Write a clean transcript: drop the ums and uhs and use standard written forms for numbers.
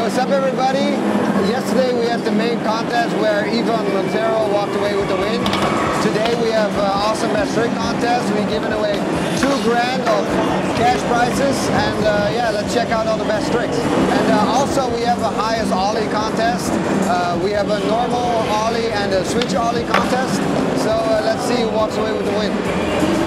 What's up, everybody? Yesterday we had the main contest where Ivan Montero walked away with the win. Today we have awesome best trick contest. We're giving away $2 grand of cash prizes, and yeah, let's check out all the best tricks. And also we have a highest Ollie contest. We have a normal Ollie and a switch Ollie contest. So let's see who walks away with the win.